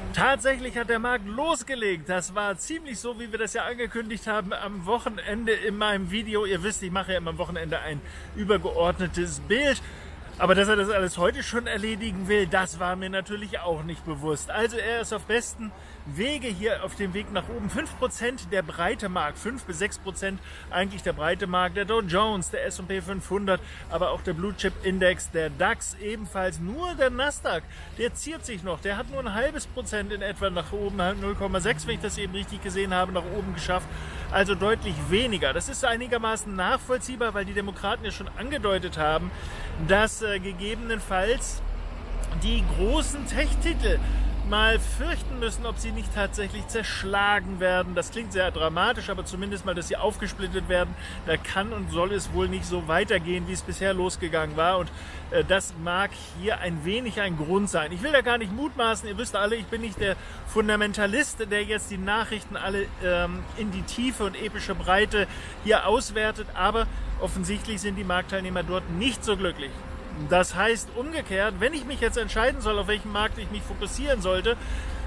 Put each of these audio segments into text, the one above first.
Tatsächlich hat der Markt losgelegt. Das war ziemlich so, wie wir das ja angekündigt haben am Wochenende in meinem Video. Ihr wisst, ich mache ja immer am Wochenende ein übergeordnetes Bild. Aber dass er das alles heute schon erledigen will, das war mir natürlich auch nicht bewusst. Also er ist auf besten Wege hier auf dem Weg nach oben. 5% der breite Markt, 5 bis 6% eigentlich der breite Markt, der Dow Jones, der S&P 500, aber auch der Blue Chip Index, der DAX ebenfalls. Nur der Nasdaq, der ziert sich noch, der hat nur ein halbes Prozent in etwa nach oben, 0,6, wenn ich das eben richtig gesehen habe, nach oben geschafft. Also deutlich weniger. Das ist einigermaßen nachvollziehbar, weil die Demokraten ja schon angedeutet haben, dass gegebenenfalls die großen Tech-Titel mal fürchten müssen, ob sie nicht tatsächlich zerschlagen werden. Das klingt sehr dramatisch, aber zumindest mal, dass sie aufgesplittet werden. Da kann und soll es wohl nicht so weitergehen, wie es bisher losgegangen war. Und das mag hier ein wenig ein Grund sein. Ich will da gar nicht mutmaßen. Ihr wisst alle, ich bin nicht der Fundamentalist, der jetzt die Nachrichten alle in die Tiefe und epische Breite hier auswertet. Aber offensichtlich sind die Marktteilnehmer dort nicht so glücklich. Das heißt umgekehrt, wenn ich mich jetzt entscheiden soll, auf welchen Markt ich mich fokussieren sollte,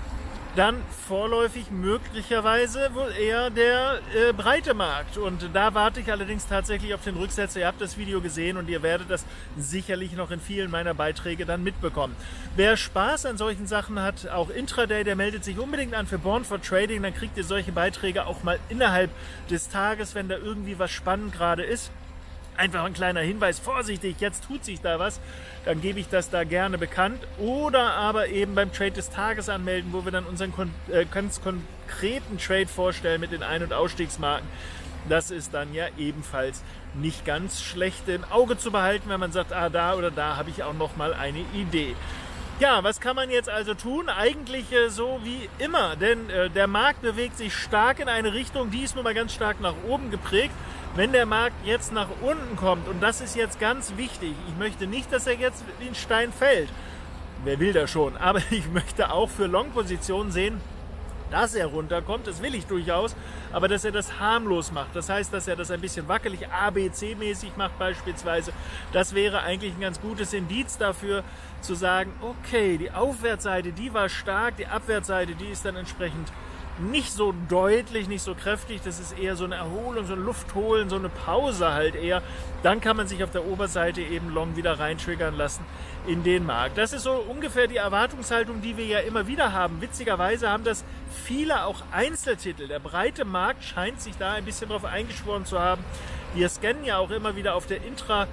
dann vorläufig möglicherweise wohl eher der breite Markt. Und da warte ich allerdings tatsächlich auf den Rücksetzer. Ihr habt das Video gesehen und ihr werdet das sicherlich noch in vielen meiner Beiträge dann mitbekommen. Wer Spaß an solchen Sachen hat, auch Intraday, der meldet sich unbedingt an für Born for Trading. Dann kriegt ihr solche Beiträge auch mal innerhalb des Tages, wenn da irgendwie was spannend gerade ist. Einfach ein kleiner Hinweis, vorsichtig, jetzt tut sich da was, dann gebe ich das da gerne bekannt. Oder aber eben beim Trade des Tages anmelden, wo wir dann unseren ganz konkreten Trade vorstellen mit den Ein- und Ausstiegsmarken. Das ist dann ja ebenfalls nicht ganz schlecht im Auge zu behalten, wenn man sagt, da oder da habe ich auch noch mal eine Idee. Ja, was kann man jetzt also tun? Eigentlich so wie immer, denn der Markt bewegt sich stark in eine Richtung, die ist nun mal ganz stark nach oben geprägt. Wenn der Markt jetzt nach unten kommt, und das ist jetzt ganz wichtig, ich möchte nicht, dass er jetzt wie ein Stein fällt, wer will das schon, aber ich möchte auch für Long-Positionen sehen, dass er runterkommt, das will ich durchaus, aber dass er das harmlos macht. Das heißt, dass er das ein bisschen wackelig ABC-mäßig macht beispielsweise. Das wäre eigentlich ein ganz gutes Indiz dafür, zu sagen, okay, die Aufwärtsseite, die war stark, die Abwärtsseite, die ist dann entsprechend nicht so deutlich, nicht so kräftig, das ist eher so eine Erholung, so ein Luftholen, so eine Pause halt eher. Dann kann man sich auf der Oberseite eben long wieder reintriggern lassen in den Markt. Das ist so ungefähr die Erwartungshaltung, die wir ja immer wieder haben. Witzigerweise haben das viele auch Einzeltitel. Der breite Markt scheint sich da ein bisschen drauf eingeschworen zu haben. Wir scannen ja auch immer wieder auf der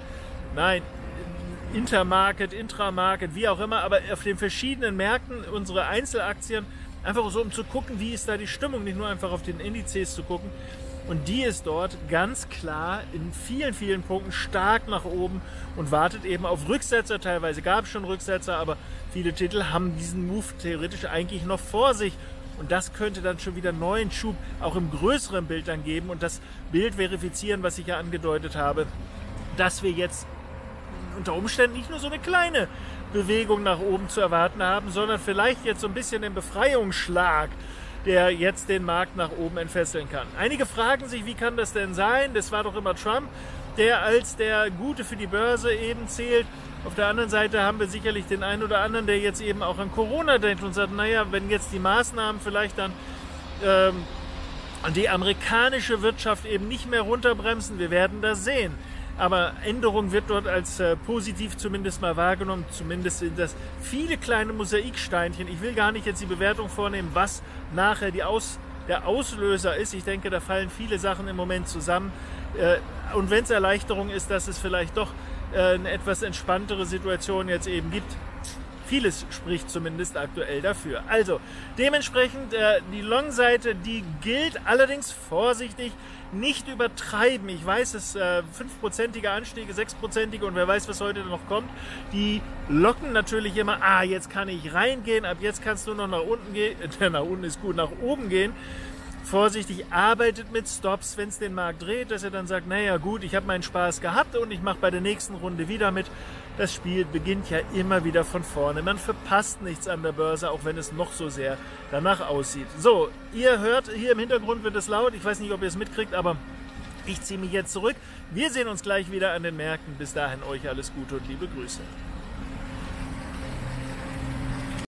Intermarket, Intramarket, wie auch immer, aber auf den verschiedenen Märkten unsere Einzelaktien, einfach so, um zu gucken, wie ist da die Stimmung, nicht nur einfach auf den Indizes zu gucken. Und die ist dort ganz klar in vielen, vielen Punkten stark nach oben und wartet eben auf Rücksetzer. Teilweise gab es schon Rücksetzer, aber viele Titel haben diesen Move theoretisch eigentlich noch vor sich. Und das könnte dann schon wieder neuen Schub auch im größeren Bild dann geben und das Bild verifizieren, was ich ja angedeutet habe, dass wir jetzt unter Umständen nicht nur so eine kleine Bewegung nach oben zu erwarten haben, sondern vielleicht jetzt so ein bisschen den Befreiungsschlag, der jetzt den Markt nach oben entfesseln kann. Einige fragen sich, wie kann das denn sein? Das war doch immer Trump, der als der Gute für die Börse eben zählt. Auf der anderen Seite haben wir sicherlich den einen oder anderen, der jetzt eben auch an Corona denkt und sagt, naja, wenn jetzt die Maßnahmen vielleicht dann die amerikanische Wirtschaft eben nicht mehr runterbremsen, wir werden das sehen. Aber Änderung wird dort als positiv zumindest mal wahrgenommen. Zumindest sind das viele kleine Mosaiksteinchen. Ich will gar nicht jetzt die Bewertung vornehmen, was nachher der Auslöser ist. Ich denke, da fallen viele Sachen im Moment zusammen. Und wenn es Erleichterung ist, dass es vielleicht doch eine etwas entspanntere Situation jetzt eben gibt. Vieles spricht zumindest aktuell dafür. Also dementsprechend die Long-Seite, die gilt, allerdings vorsichtig, nicht übertreiben. Ich weiß, es 5%ige Anstiege, 6%ige und wer weiß, was heute noch kommt. Die locken natürlich immer, jetzt kann ich reingehen, ab jetzt kannst du noch nach unten gehen. Nach unten ist gut, nach oben gehen. Vorsichtig, arbeitet mit Stops, wenn es den Markt dreht, dass er dann sagt, naja gut, ich habe meinen Spaß gehabt und ich mache bei der nächsten Runde wieder mit. Das Spiel beginnt ja immer wieder von vorne. Man verpasst nichts an der Börse, auch wenn es noch so sehr danach aussieht. So, ihr hört, hier im Hintergrund wird es laut. Ich weiß nicht, ob ihr es mitkriegt, aber ich ziehe mich jetzt zurück. Wir sehen uns gleich wieder an den Märkten. Bis dahin euch alles Gute und liebe Grüße.